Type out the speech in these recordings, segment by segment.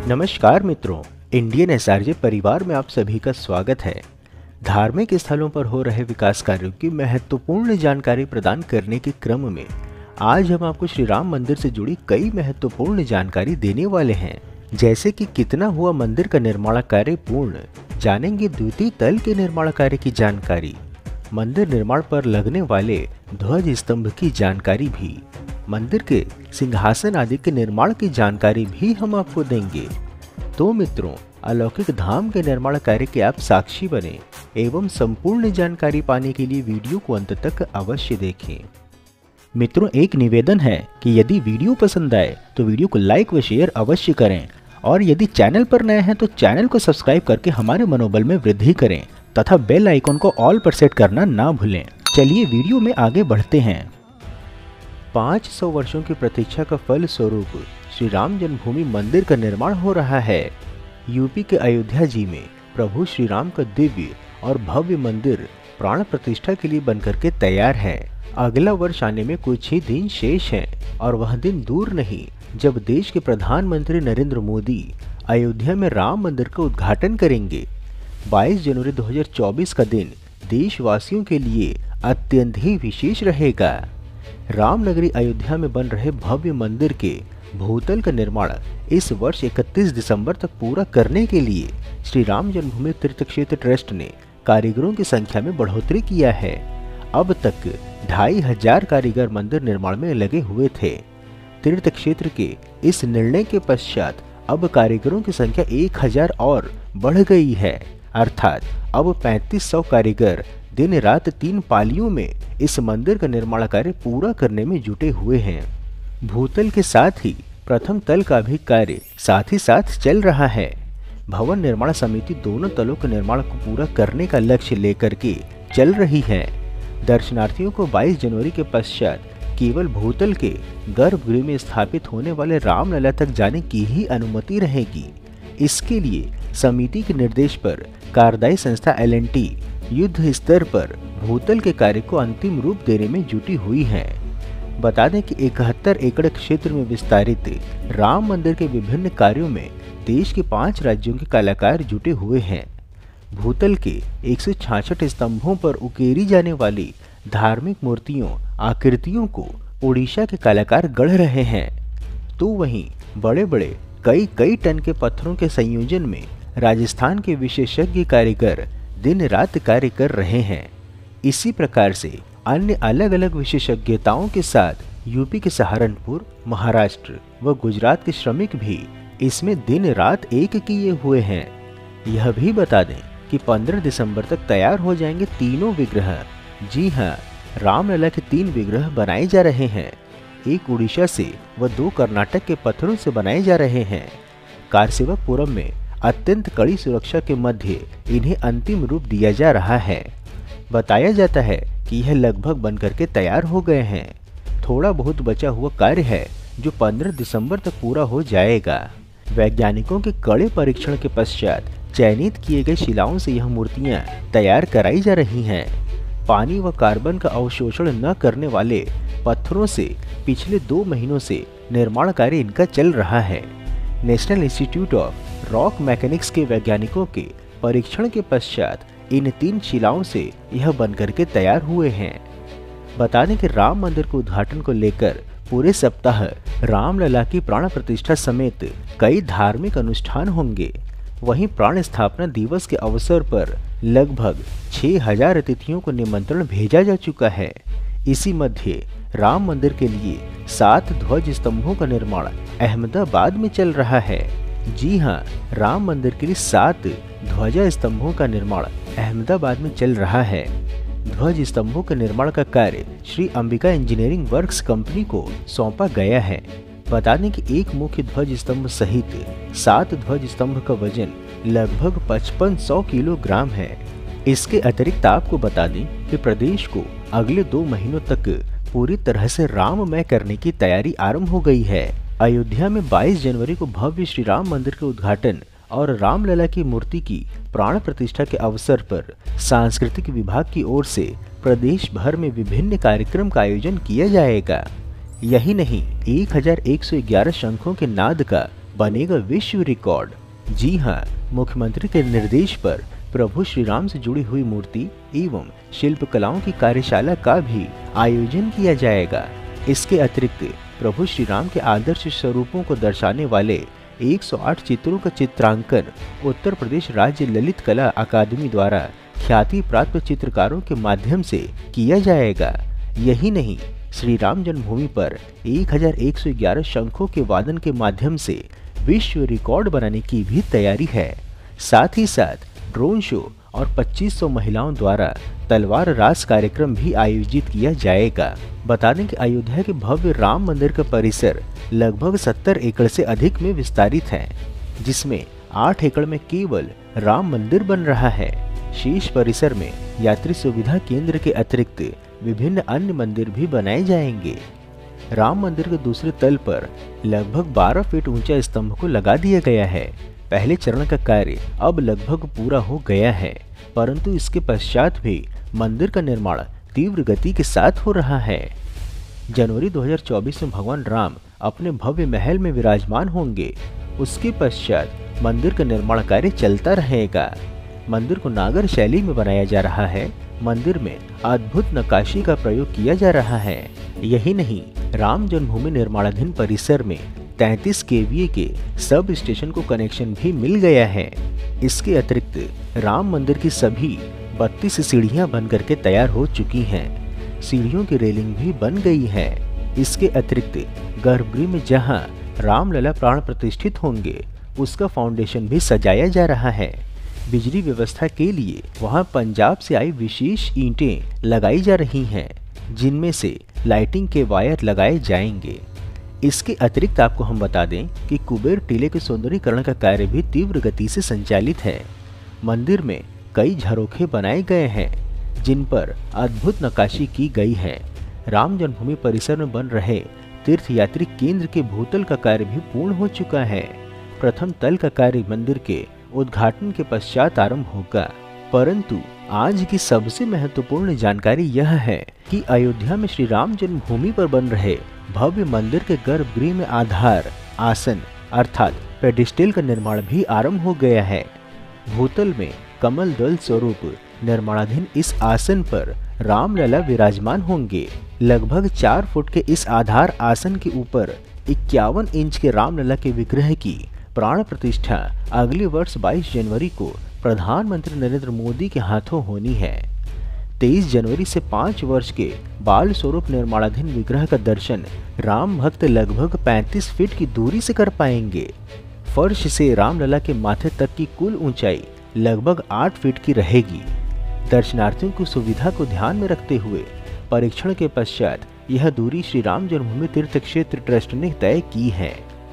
नमस्कार मित्रों, Indian SRJ परिवार में आप सभी का स्वागत है। धार्मिक स्थलों पर हो रहे विकास कार्यों की महत्वपूर्ण जानकारी प्रदान करने के क्रम में आज हम आपको श्री राम मंदिर से जुड़ी कई महत्वपूर्ण जानकारी देने वाले हैं। जैसे कि कितना हुआ मंदिर का निर्माण कार्य पूर्ण, जानेंगे द्वितीय तल के निर्माण कार्य की जानकारी, मंदिर निर्माण पर लगने वाले ध्वज स्तंभ की जानकारी भी, मंदिर के सिंहासन आदि के निर्माण की जानकारी भी हम आपको देंगे। तो मित्रों, अलौकिक धाम के निर्माण कार्य के आप साक्षी बने एवं संपूर्ण जानकारी पाने के लिए वीडियो को अंत तक अवश्य देखें। मित्रों, एक निवेदन है कि यदि वीडियो पसंद आए तो वीडियो को लाइक व शेयर अवश्य करें और यदि चैनल पर नए हैं तो चैनल को सब्सक्राइब करके हमारे मनोबल में वृद्धि करें तथा बेल आइकन को ऑल पर सेट करना ना भूलें। चलिए वीडियो में आगे बढ़ते हैं। 500 वर्षों की प्रतीक्षा का फल स्वरूप श्री राम जन्मभूमि मंदिर का निर्माण हो रहा है। यूपी के अयोध्या जी में प्रभु श्री राम का दिव्य और भव्य मंदिर प्राण प्रतिष्ठा के लिए बनकर के तैयार है। अगला वर्ष आने में कुछ ही दिन शेष हैं और वह दिन दूर नहीं जब देश के प्रधानमंत्री नरेंद्र मोदी अयोध्या में राम मंदिर का उद्घाटन करेंगे। 22 जनवरी 2024 का दिन देशवासियों के लिए अत्यंत ही विशेष रहेगा। रामनगरी अयोध्या में बन रहे भव्य मंदिर के भूतल का निर्माण इस वर्ष 31 दिसंबर तक पूरा करने के लिए श्री राम जन्मभूमि तीर्थ क्षेत्र ट्रस्ट ने कारीगरों की संख्या में बढ़ोतरी किया है। अब तक 2500 कारीगर मंदिर निर्माण में लगे हुए थे। तीर्थ क्षेत्र के इस निर्णय के पश्चात अब कारीगरों की संख्या 1000 और बढ़ गई है, अर्थात अब 3500 कारीगर दिन रात 3 पालियों में इस मंदिर का निर्माण कार्य पूरा करने में जुटे हुए हैं। भूतल के साथ ही प्रथम तल का भी कार्य साथ ही साथ चल रहा है। भवन निर्माण समिति दोनों तलों के निर्माण को पूरा करने का लक्ष्य लेकर के चल रही है। दर्शनार्थियों को 22 जनवरी के पश्चात केवल भूतल के गर्भगृह में स्थापित होने वाले रामलला तक जाने की ही अनुमति रहेगी। इसके लिए समिति के निर्देश पर कार्यदायी संस्था L&T युद्ध स्तर पर भूतल के कार्य को अंतिम रूप देने में जुटी हुई है। बता दें कि 71 एकड़ क्षेत्र में विस्तारित राम मंदिर के विभिन्न कार्यों में देश के 5 राज्यों के कलाकार जुटे हुए हैं। भूतल के 166 स्तंभों पर उकेरी जाने वाली धार्मिक मूर्तियों आकृतियों को ओडिशा के कलाकार गढ़ रहे हैं, तो वहीं बड़े बड़े कई टन के पत्थरों के संयोजन में राजस्थान के विशेषज्ञ कारीगर दिन रात कार्य कर रहे हैं। इसी प्रकार से अन्य अलग अलग विशेषज्ञताओं के साथ यूपी के सहारनपुर, महाराष्ट्र व गुजरात के श्रमिक भी इसमें दिन रात एक किए हुए हैं। यह भी बता दें कि 15 दिसंबर तक तैयार हो जाएंगे तीनों विग्रह। जी हाँ, रामलला के 3 विग्रह बनाए जा रहे हैं। एक उड़ीसा से व 2 कर्नाटक के पत्थरों से बनाए जा रहे हैं। कारसेवकपुरम में अत्यंत कड़ी सुरक्षा के मध्य इन्हें अंतिम रूप दिया जा रहा है। बताया जाता है कि यह लगभग बनकर के तैयार हो गए हैं। थोड़ा बहुत बचा हुआ कार्य है जो 15 दिसंबर तक पूरा हो जाएगा। वैज्ञानिकों के कड़े परीक्षण के पश्चात चयनित किए गए शिलाओं से यह मूर्तियां तैयार कराई जा रही हैं। पानी व कार्बन का अवशोषण न करने वाले पत्थरों से पिछले 2 महीनों से निर्माण कार्य इनका चल रहा है। National institute of rock mechanics के वैज्ञानिकों के परीक्षण के पश्चात इन 3 शिलाओं से यह बनकर के तैयार हुए हैं। बता दें कि राम मंदिर के उद्घाटन को लेकर पूरे सप्ताह रामलला की प्राण प्रतिष्ठा समेत कई धार्मिक अनुष्ठान होंगे। वहीं प्राण स्थापना दिवस के अवसर पर लगभग 6000 अतिथियों को निमंत्रण भेजा जा चुका है। इसी मध्य राम मंदिर के लिए 7 ध्वज स्तंभों का निर्माण अहमदाबाद में चल रहा है। जी हाँ, राम मंदिर के लिए 7 ध्वजा स्तंभों का निर्माण अहमदाबाद में चल रहा है। ध्वज स्तंभों के निर्माण का कार्य Shri Ambika engineering works company को सौंपा गया है। बता दें कि एक मुख्य ध्वज स्तंभ सहित 7 ध्वज स्तंभ का वजन लगभग 5500 किलोग्राम है। इसके अतिरिक्त आपको बता दें कि प्रदेश को अगले 2 महीनों तक पूरी तरह से राममय करने की तैयारी आरंभ हो गई है। अयोध्या में 22 जनवरी को भव्य श्री राम मंदिर के उद्घाटन और रामलला की मूर्ति की प्राण प्रतिष्ठा के अवसर पर सांस्कृतिक विभाग की ओर से प्रदेश भर में विभिन्न कार्यक्रम का आयोजन किया जाएगा। यही नहीं, 1111 शंखों के नाद का बनेगा विश्व रिकॉर्ड। जी हाँ, मुख्यमंत्री के निर्देश पर प्रभु श्री राम से जुड़ी हुई मूर्ति एवं शिल्प कलाओं की कार्यशाला का भी आयोजन किया जाएगा। इसके अतिरिक्त प्रभु श्री राम के आदर्श स्वरूपों को दर्शाने वाले 108 चित्रों का चित्रांकन उत्तर प्रदेश राज्य ललित कला अकादमी द्वारा ख्याति प्राप्त चित्रकारों के माध्यम से किया जाएगा। यही नहीं, श्री राम जन्मभूमि पर 1111 शंखों के वादन के माध्यम से विश्व रिकॉर्ड बनाने की भी तैयारी है। साथ ही साथ ड्रोन शो और 2500 महिलाओं द्वारा तलवार रास कार्यक्रम भी आयोजित किया जाएगा। बता दें कि अयोध्या के भव्य राम मंदिर का परिसर लगभग 70 एकड़ से अधिक में विस्तारित है, जिसमें 8 एकड़ में केवल राम मंदिर बन रहा है। शेष परिसर में यात्री सुविधा केंद्र के अतिरिक्त विभिन्न अन्य मंदिर भी बनाए जाएंगे। राम मंदिर के दूसरे तल पर लगभग 12 फीट ऊंचा स्तंभ को लगा दिया गया है। पहले चरण का कार्य अब लगभग पूरा हो गया है, परंतु इसके पश्चात भी मंदिर का निर्माण तीव्र गति के साथ हो रहा है। जनवरी 2024 में भगवान राम अपने भव्य महल में विराजमान होंगे। उसके पश्चात मंदिर का निर्माण कार्य चलता रहेगा। मंदिर को नागर शैली में बनाया जा रहा है। मंदिर में अद्भुत नक्काशी का प्रयोग किया जा रहा है। यही नहीं, राम जन्मभूमि निर्माणाधीन परिसर में 33 kVA के सब स्टेशन को कनेक्शन भी मिल गया है। इसके अतिरिक्त राम मंदिर की सभी 32 सीढ़ियां बनकर के तैयार हो चुकी हैं। सीढ़ियों की रेलिंग भी बन गई है। इसके अतिरिक्त गर्भगृह में जहां रामलला प्राण प्रतिष्ठित होंगे, उसका फाउंडेशन भी सजाया जा रहा है। बिजली व्यवस्था के लिए वहां पंजाब से आई विशेष ईंटें लगाई जा रही हैं, जिनमें से लाइटिंग के वायर लगाए जाएंगे। इसके अतिरिक्त आपको हम बता दें कि कुबेर टीले के सौंदर्यीकरण का कार्य भी तीव्र गति से संचालित है। मंदिर में कई झरोखे बनाए गए हैं, जिन पर अद्भुत नक्काशी की गई है। राम जन्मभूमि परिसर में बन रहे तीर्थयात्री केंद्र के भूतल का कार्य भी पूर्ण हो चुका है। प्रथम तल का कार्य मंदिर के उद्घाटन के पश्चात आरंभ होगा। परंतु आज की सबसे महत्वपूर्ण जानकारी यह है कि अयोध्या में श्री राम जन्मभूमि पर बन रहे भव्य मंदिर के गर्भगृह में आधार आसन अर्थात पेडिस्टल का निर्माण भी आरंभ हो गया है। भूतल में कमल दल स्वरूप निर्माणाधीन इस आसन पर रामलला विराजमान होंगे। लगभग 4 फुट के इस आधार आसन के ऊपर 51 इंच के रामलला के विग्रह की प्राण प्रतिष्ठा अगले वर्ष 22 जनवरी को प्रधानमंत्री नरेंद्र मोदी के हाथों होनी है। 23 जनवरी से 5 वर्ष के बाल स्वरूप निर्माणाधीन विग्रह का दर्शन राम भक्त लगभग 35 फीट की दूरी से कर पाएंगे। फर्श से रामलला के माथे तक की कुल ऊंचाई लगभग 8 फीट की रहेगी। दर्शनार्थियों की सुविधा को ध्यान में रखते हुए परीक्षण के पश्चात यह दूरी श्री राम जन्मभूमि तीर्थ क्षेत्र ट्रस्ट ने तय की है।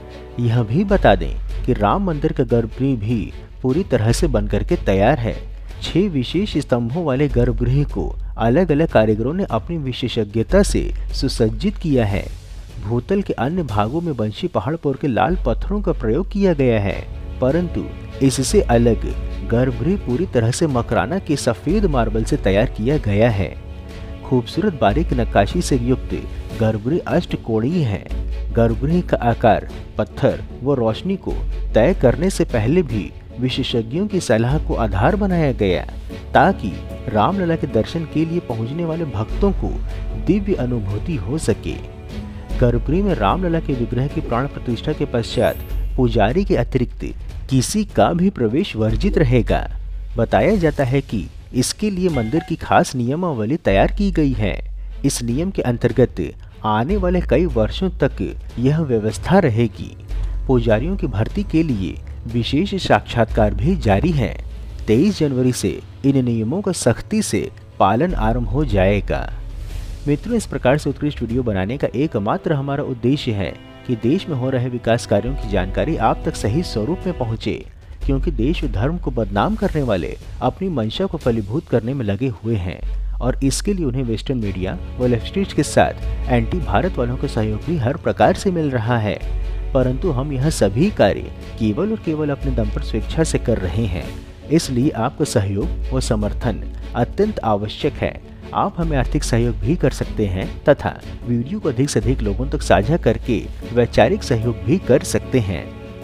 यह भी बता दें कि राम मंदिर का गर्भगृह भी पूरी तरह से बनकर के तैयार है। 6 विशेष स्तंभों वाले गर्भगृह को अलग अलग कारीगरों ने अपनी विशेषज्ञता से सुसज्जित किया है। भूतल के अन्य भागों में बंशी पहाड़पुर के लाल पत्थरों का प्रयोग किया गया है, परंतु इससे अलग गर्भगृह पूरी तरह से मकराना के सफेद मार्बल से तैयार किया गया है। खूबसूरत बारीक नक्काशी से युक्त गर्भगृह अष्टकोणीय है। गर्भगृह का आकार पत्थर व रोशनी को तय करने से पहले भी विशेषज्ञों की सलाह को आधार बनाया गया, ताकि रामलला के दर्शन के लिए पहुंचने वाले भक्तों को दिव्य अनुभूति हो सके। गर्भगृह में रामलला के विग्रह की प्राण प्रतिष्ठा के पश्चात पुजारी के अतिरिक्त किसी का भी प्रवेश वर्जित रहेगा। बताया जाता है कि इसके लिए मंदिर की खास नियमावली तैयार की गई है। इस नियम के अंतर्गत आने वाले कई वर्षों तक यह व्यवस्था रहेगी। पुजारियों की भर्ती के लिए विशेष साक्षात्कार भी जारी है। 23 जनवरी से इन नियमों का सख्ती से पालन आरंभ हो जाएगा। मित्रों, इस प्रकार से उत्कृष्ट वीडियो बनाने का एकमात्र हमारा उद्देश्य है कि देश में हो रहे विकास कार्यों की जानकारी आप तक सही स्वरूप में पहुंचे, क्योंकि देश व धर्म को बदनाम करने वाले अपनी मंशा को फलीभूत करने में लगे हुए हैं और इसके लिए उन्हें वेस्टर्न मीडिया व लेफ्टिस्ट के साथ एंटी भारत वालों का सहयोग भी हर प्रकार से मिल रहा है। परंतु हम यह सभी कार्य केवल और केवल अपने दम पर स्वेच्छा से कर रहे हैं, इसलिए आपका सहयोग व समर्थन अत्यंत आवश्यक है। आप हमें आर्थिक सहयोग भी कर सकते हैं तथा वीडियो को अधिक से अधिक लोगों तक साझा करके वैचारिक सहयोग भी कर सकते हैं।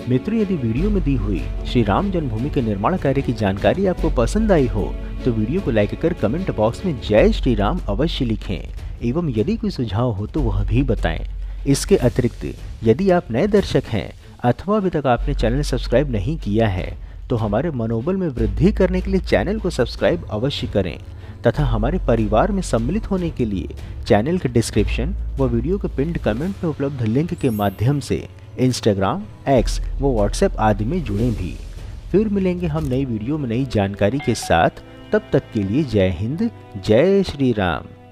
मित्रों, यदि वीडियो में दी हुई श्री राम जन्मभूमि के निर्माण कार्य की जानकारी आपको पसंद आई हो तो वीडियो को लाइक कर कमेंट बॉक्स में जय श्री राम अवश्य लिखें एवं यदि कोई सुझाव हो तो वह भी बताएं। इसके अतिरिक्त यदि आप नए दर्शक हैं अथवा अभी तक आपने चैनल सब्सक्राइब नहीं किया है तो हमारे मनोबल में वृद्धि करने के लिए चैनल को सब्सक्राइब अवश्य करें तथा हमारे परिवार में सम्मिलित होने के लिए चैनल के डिस्क्रिप्शन व वीडियो के पिंड कमेंट में उपलब्ध लिंक के माध्यम से इंस्टाग्राम, एक्स व व्हाट्सएप आदि में जुड़ें भी। फिर मिलेंगे हम नई वीडियो में नई जानकारी के साथ। तब तक के लिए जय हिंद, जय श्री राम।